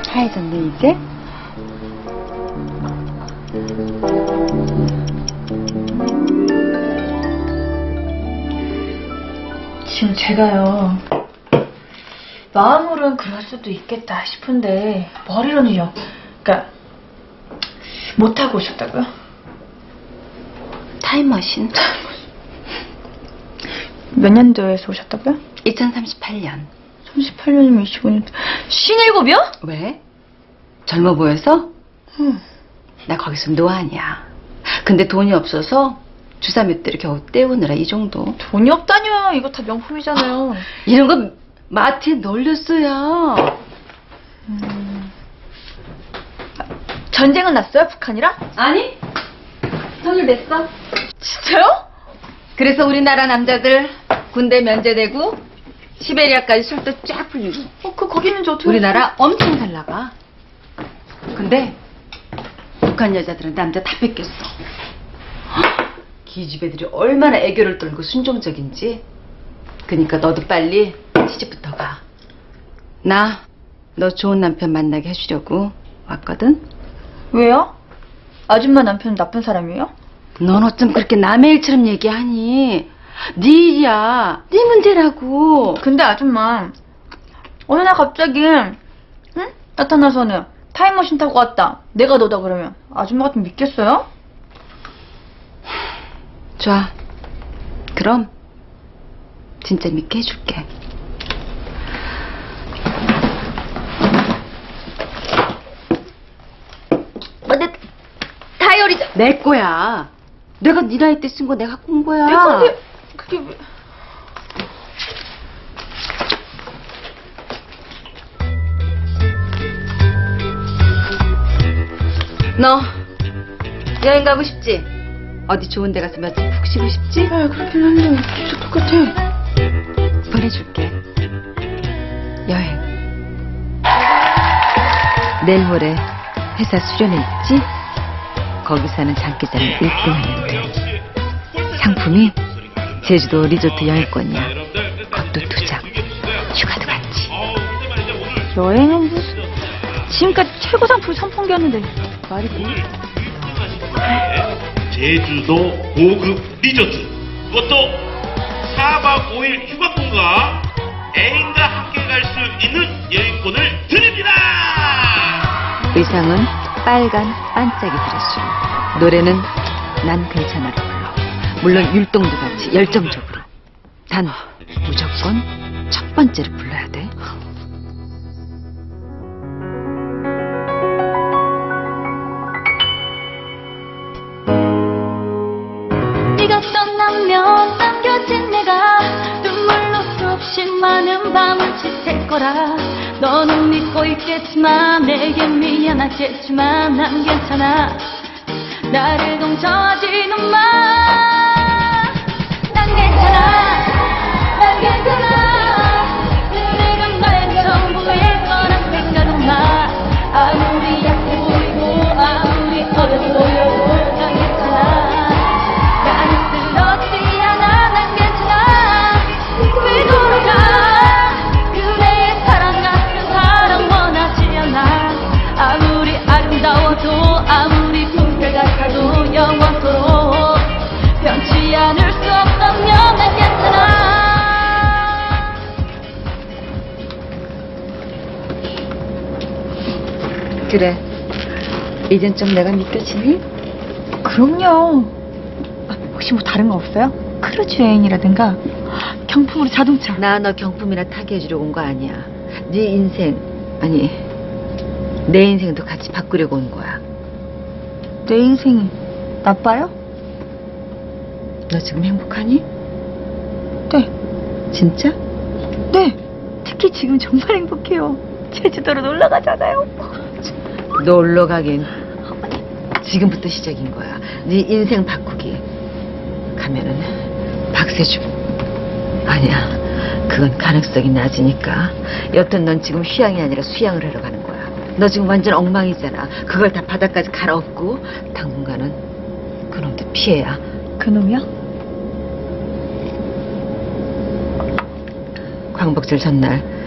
하얘졌네 이제? 지금 제가요, 마음으로는 그럴 수도 있겠다 싶은데 머리로는요, 그러니까 못하고 오셨다고요? 타임머신. 몇 년도에서 오셨다고요? 2038년. 38년이면 25년. 57이요? 왜? 젊어 보여서? 나 거기서 노안이야. 근데 돈이 없어서 주사 몇 대를 겨우 때우느라 이 정도. 돈이 없다뇨. 이거 다 명품이잖아요. 이런 거 마트에 널렸어요. 전쟁은 났어요? 북한이랑? 아니, 통일됐어. 진짜요? 그래서 우리나라 남자들 군대 면제되고 시베리아까지 술도 쫙 풀리고. 거기는 저 어떻게. 우리나라 엄청 잘 나가. 근데 북한 여자들은 남자 다 뺏겼어. 기집애들이 얼마나 애교를 떨고 순종적인지. 그러니까 너도 빨리 시집부터 가. 나 너 좋은 남편 만나게 해주려고 왔거든. 왜요? 아줌마 남편은 나쁜 사람이에요? 넌 어쩜 그렇게 남의 일처럼 얘기하니? 네 일이야. 네 문제라고. 근데 아줌마, 어느 날 갑자기 응? 나타나서는 타임머신 타고 왔다, 내가 너다 그러면 아줌마 같으면 믿겠어요? 좋아. 그럼 진짜 믿게 해줄게. 내 다이어리죠. 내 거야. 내가 네 나이 때 쓴 거 내가 갖고 온 거야. 내 건데 그게 왜... 너 여행 가고 싶지? 어디 좋은 데 가서 며칠 푹 쉬고 싶지? 아, 그렇긴 한데 진짜 똑같아. 보내줄게. 여행. 내일 모레 회사 수련회 있지? 거기 사는 장기자랑 1등 하는데 상품이 제주도 리조트 여행권이야. 그것도 2장. 휴가도 같이. 여행은 무슨, 지금까지 최고 상품 선풍기였는데 말이 뭐. 제주도 고급 리조트, 그것도 4박 5일 휴가권과 애인과 함께 갈 수 있는 여행권을 드립니다. 의상은 빨간 반짝이 드레스. 노래는 난 괜찮아를 불러. 물론 율동도 같이 열정적으로. 단 무조건 첫 번째를 불러야 돼. 네가 떠나면 남겨진 내가 눈물로 수없이 많은 밤을 지샐 거라. 너는 믿고 있겠지만 내겐 미안하겠지만 난 괜찮아. 나를 동정하지는 마. 난 괜찮아. 난 괜찮아. 내가 말한 전부일 거란 생각은 마. 아무리 약해 보이고 아무리 어려 보여도 난 괜찮아. 아무리 붕대 같아도 영원토록 변치 않을 수 없다면 난 괜찮아. 그래. 이젠 좀 내가 믿겨지니? 그럼요. 혹시 뭐 다른 거 없어요? 크루즈 여행이라든가 경품으로 자동차. 나 너 경품이나 타게 해주려고 온 거 아니야. 네 인생, 아니 내 인생도 같이 바꾸려고 온 거야. 내 인생이 나빠요? 너 지금 행복하니? 네. 진짜? 네. 특히 지금 정말 행복해요. 제주도로 놀러 가잖아요. 놀러 가긴 지금부터 시작인 거야. 네 인생 바꾸기. 가면은 박세주. 아니야. 그건 가능성이 낮으니까. 여튼 넌 지금 휴양이 아니라 수양을 하러 가는 거야. 너 지금 완전 엉망이잖아. 그걸 다 바닥까지 갈아엎고 당분간은 그놈도 피해야. 그놈이요? 광복절 전날